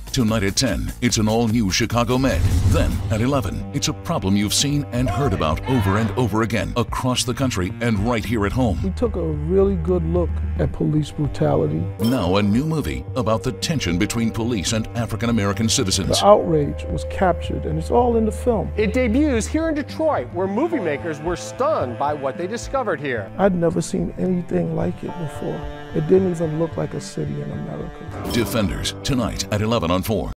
Tonight at 10, it's an all-new Chicago Med. Then, at 11, it's a problem you've seen and heard about over and over again across the country and right here at home. We took a really good look at police brutality. Now a new movie about the tension between police and African-American citizens. The outrage was captured, and it's all in the film. It debuts here in Detroit, where movie makers were stunned by what they discovered here. I'd never seen anything like it before. It didn't even look like a city in America. Defenders, tonight at 11 on 4.